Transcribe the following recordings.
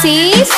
आशीष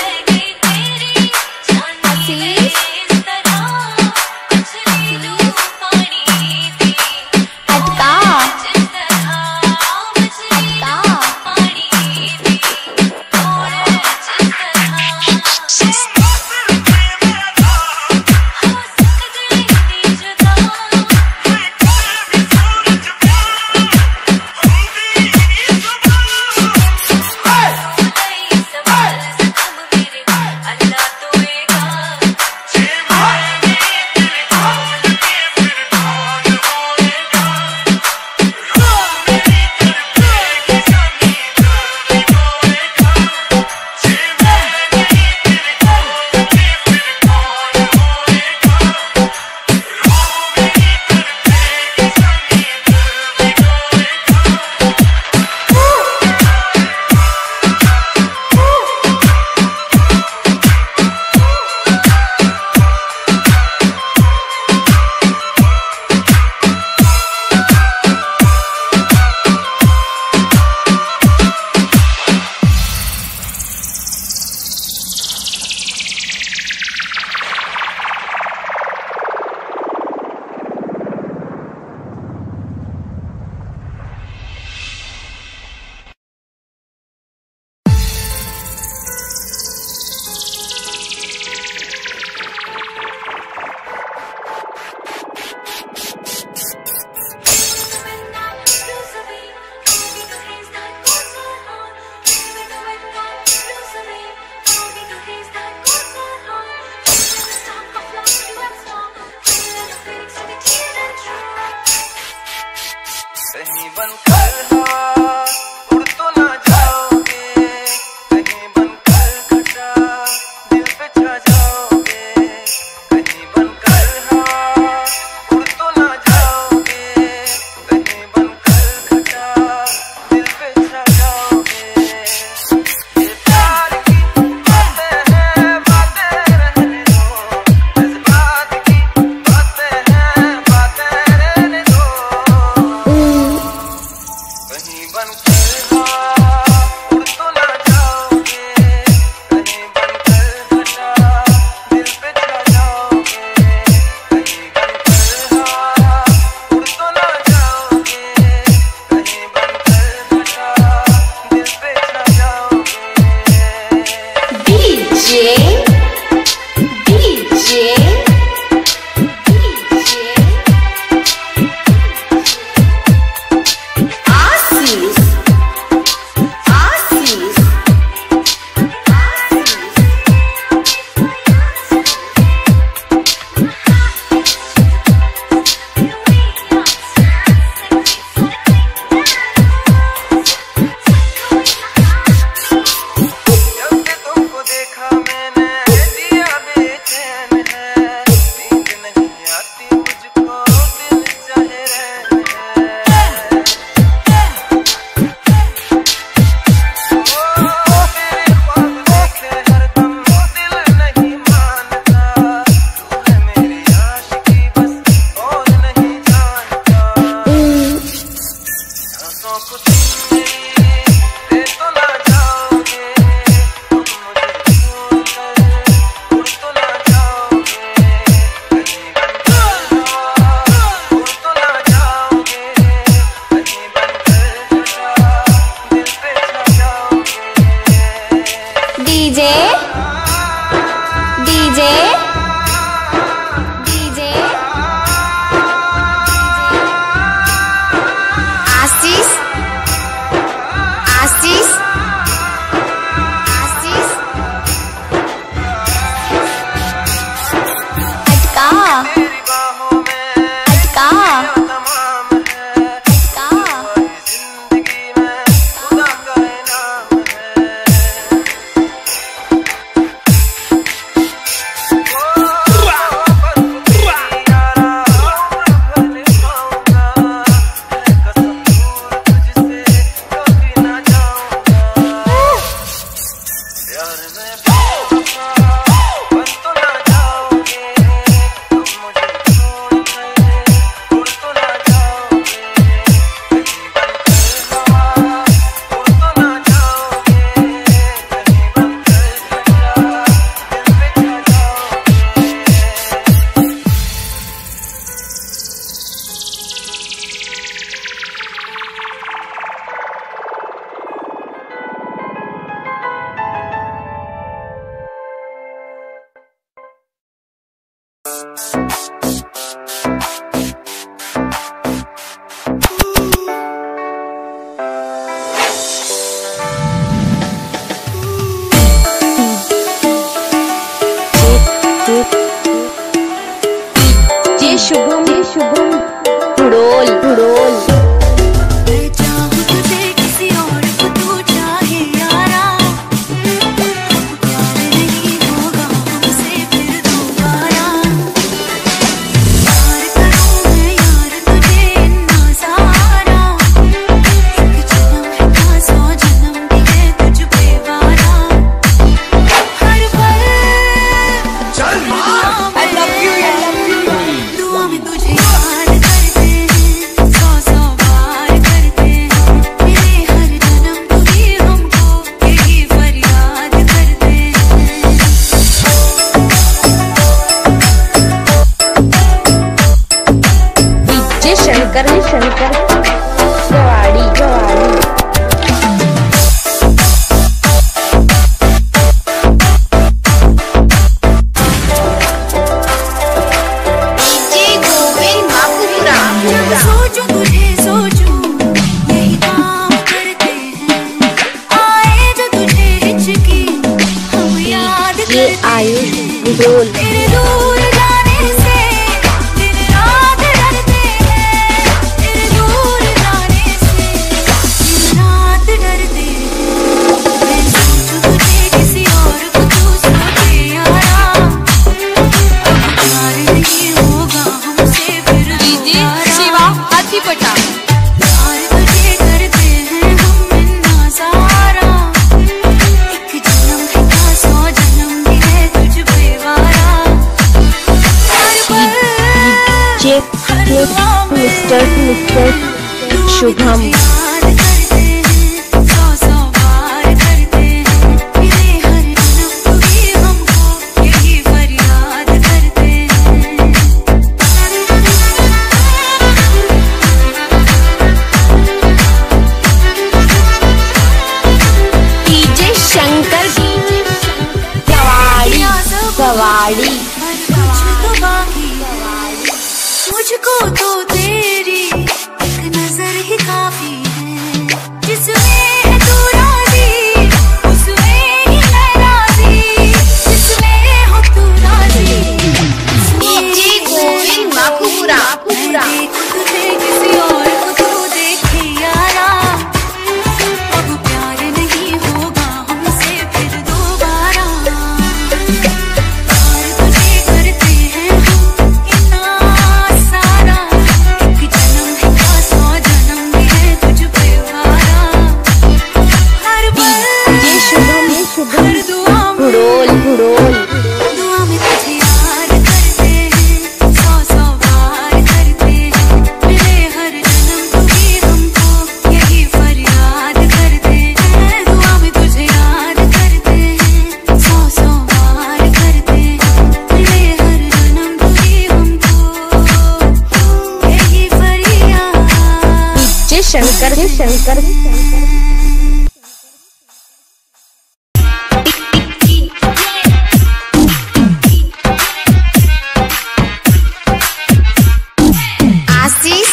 कहीं बनकर हवा उड़ तो ना जाओगे, कहीं बनकर घटा दिल पे छा जाओगे, कहीं बनकर हवा उड़ तो ना जाओगे, कहीं बनकर घटा दिल पे छा जाओगे। ये प्यार की बातें हैं, बातें रहने दो, जज्बात की बातें हैं, बातें रहने दो। कहीं बनकर हवा उड़ तो ना जाओगे, कहीं बनकर घटा दिल पे छा जाओगे, कहीं बनकर हवा उड़ तो ना जाओगे, कहीं बनकर घटा दिल पे छा जाओगे। डीजे आशीष जब से तुमको देखा मैंने जिया बेचैन है, नींद नहीं आती मुझको, दिल चाहे रहने है। ओ तेरे ख्वाब देखे हरदम, दिल नहीं मानता, तू है मेरी आशिकी बस और नहीं जानता। सांसों को तुम मेरी दे तो ना जाओगे, तुम मुझे छोड़कर उड़ तो ना जाओगे, कहीं बनकर हवा उड़ तो ना जाओगे, कहीं बनकर घटा दिल पे छा जाओगे। डीजे आशीष अटका तेरी बाहों में अटका तमाम है, तुम्हारी जिंदगी में खुदा का इनाम है। कंट्रोल। तेरे दूर जाने से दिन रात डरते हैं, तेरे दूर जाने से दिन रात डरते हैं। मैं सोचूं तुझे किसी और को तू सोचे यारा, अब प्यार नहीं होगा हमसे फिर दोबारा। शिवा हाथीपटा। प्यार तुझे करते हैं हम इतना सारा, एक जन्म है क्या 100 जन्म भी है तुझ पे वारा। हर पल हर दुआ में मिस्टर शुभम। याद करते हैं, 100 बार करते हैं, मिले हर जन्म तू ही हमको यही फरियाद करते हैं। डीजे शंकर सवाड़ी सवाड़ी। तुझको बाकी मुझको तो तेरी एक नजर ही काफी है, जिसमें है तू राजी उसमें ही मैं राजी, जिसमें हो तू राजी डीजे गोविंद माखुपुरा। मैं देखूं तुझे किसी और को तू देखे यारा, अब प्यार नहीं होगा हमसे फिर दोबारा। प्यार तुझे करते हैं हम इतना सारा, एक जन्म है क्या 100 जन्म भी है तुझ पे वारा। हर पल हर दुआ में दुआ में तुझे याद करते हैं, 100 बार करते हैं, मिले हर जन्म तू ही हमको यही फरियाद करते हैं। दुआ में तुझे याद करते हैं, 100 बार करते हैं, मिले हर जन्म तू ही हमको यही फरियाद। DJ Shankar Ashish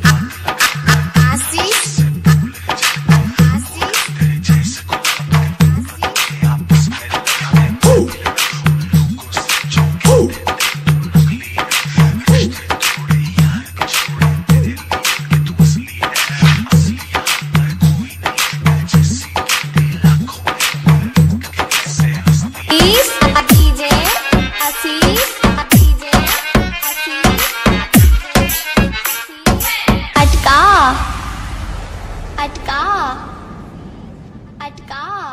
Ashish DJ Ashish DJ अटका अटका अटका।